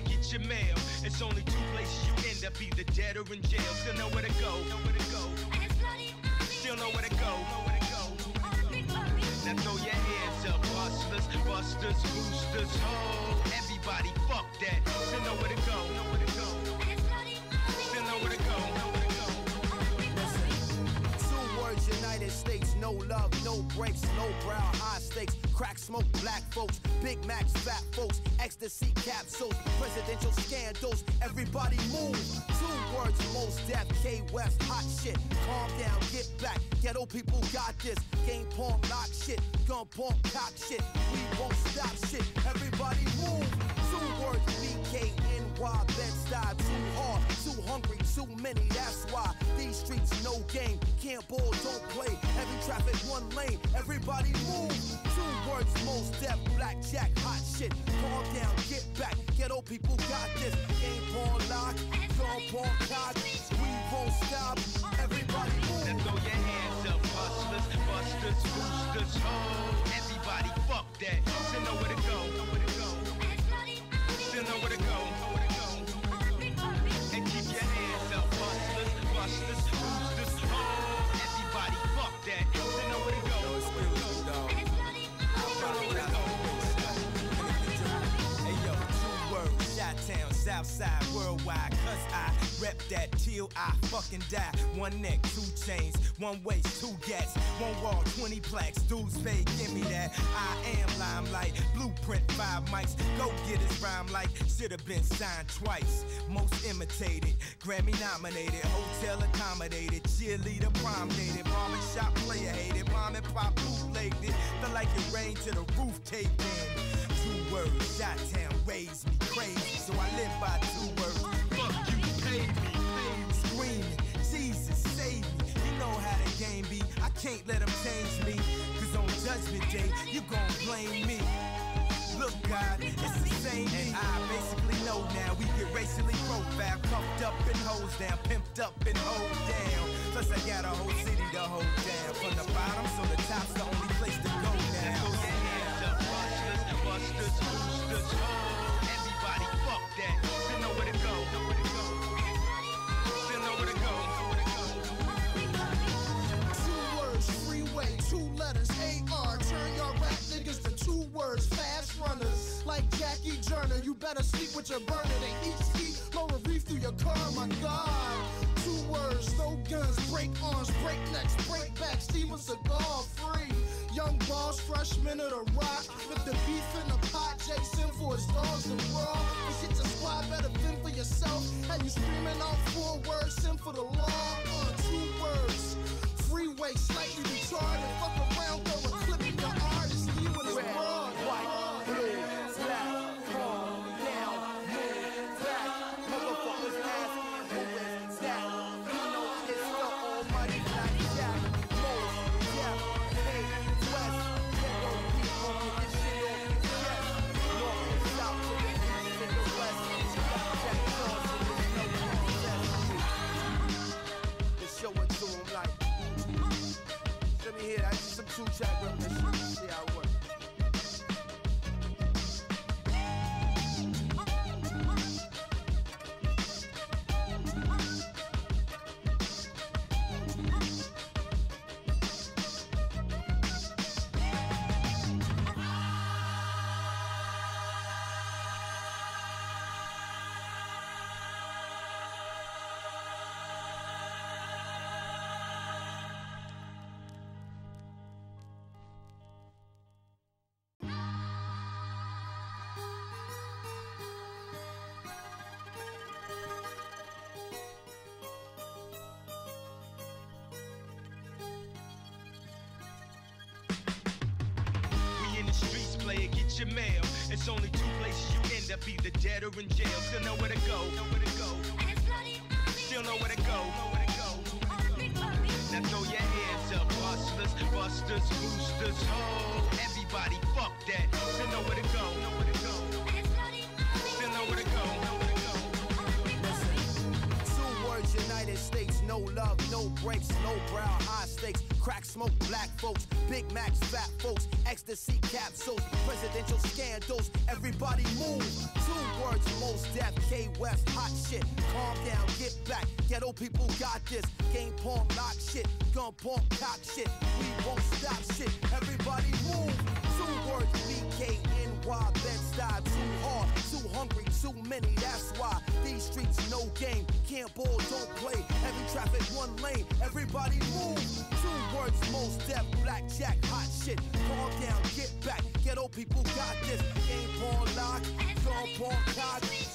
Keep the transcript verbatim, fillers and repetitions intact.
player, get your mail. It's only two places you end up, either dead or in jail. Still know where to go, know where to go. Still know where to go, know where to go. Now throw your hands up, hustlers, busters, boosters, ho. Everybody, fuck that. Still know where to go, know where to go. Still know where to go, know where to go. Two words, United States, no love, no breaks, no brow, high stakes. Crack smoke, black folks, Big Macs, fat folks, ecstasy capsules, presidential scandals. Everybody move. Two words, most deaf, K West, hot shit. Calm down, get back. Ghetto people got this. Game porn, lock shit. Gun porn, cock shit. We won't stop shit. Everybody move. Two words, B K N Y, Bed-Stuy. Too hard, too hungry, too many. That's why these streets no game. Can't ball, don't play. Heavy traffic, one lane. Everybody move. Two words, most deaf, blackjack, hot shit. Calm down, get back. Ghetto people got this. Game porn, lock. Gun porn, cock. We won't stop. Everybody move. Now throw your hands up, hustlers, busters, boosters, ho. Everybody, fuck that. Still know where to go, know where to go. Still know where to go, know where to go. And keep your hands up, hustlers, busters, boosters, ho. Everybody, fuck that. Still know where to go, know where to go. Still know where to go. Hey yo, two words, Chi-Town, Southside, worldwide. Cause I rep that till I fucking die. One neck, two chains, one waist, two gats, one wall, twenty plaques. Dudes pay, give me that. I am limelight, blueprint, five mics. Go get his rhyme like should've been signed twice. Most imitated, Grammy nominated, hotel accommodated, cheerleader prom dated, barber shop player hated, mom and pop bootlegged it. Felt like it rained to the roof caved in. Two words, Chi-Town raised me crazy, so I live by two words. Fuck you, pay me, pay me. Screaming, Jesus save me. You know how the game be, I can't let them change me. Cause on judgment day, you gon' blame me. Look God, it's the same me. I basically know now, we get racially profiled, cuffed up and hosed down, pimped up and hold down. Plus I got a whole city to hold down. From the bottom, so the top's the only place to go now. Throw your hands up, hustlers, busters, boosters, ho. Everybody, fuck that. Still know where to go, know where to go. Still know where to go, know where to go. Two words, freeway, two letters, A R. Turn your rap niggas to two words, fast runners. Like Jackie Joyner, you better sleep with your burner. They each ski, lower reef through your car, my God. Two words, no guns, break arms, break necks, break back, Steven Seagal free. Young boss, freshman of the rock. With the beef in the pot, Jason for his dogs and raw. You shit your squad, better fend for yourself. Had you screaming out four words, sin for the law. Uh, two words, freeway, slightly retarded. Fuck around, throw a clip in your artist, leave when it's raw. White, blue, black, calm down, move back. Motherfuckers asking who is that? You know it's the almighty black jack. Most, yeah, hey, west, ghetto people get this shit on the chest. North and south to the east and the west. Blackjack doors and there's no contest. Just show it to them like, let me hear that. Just some two-track reminiscence. See how it works. Get your mail. It's only two places you end up, either dead or in jail. Still know where to go, know where to go. Still know where to go, know where to go. Now throw your hands up, hustlers, busters, boosters, ho. Everybody, fuck that. Still know where to go, know where to go. Still know where to go, know where to go. Two words, United States, no love, no breaks, no brow, high stakes. Crack smoke, black folks, Big Macs, fat folks, ecstasy capsules, presidential scandals. Everybody move. Two words, most deaf. five K West, hot shit. Calm down, get back. Ghetto people got this. Game porn, lock shit. Gun porn, cock shit. We won't stop shit. Everybody move. Two words, B K N Y, Bed-Stuy. Too hard, too hungry, too many. That's why these streets no game. Can't ball, don't play. Heavy traffic, one lane. Everybody move. Two words, most deaf, blackjack, hot shit. Calm down, get back. Ghetto people got this. Game porn, lock. Gun porn, cock.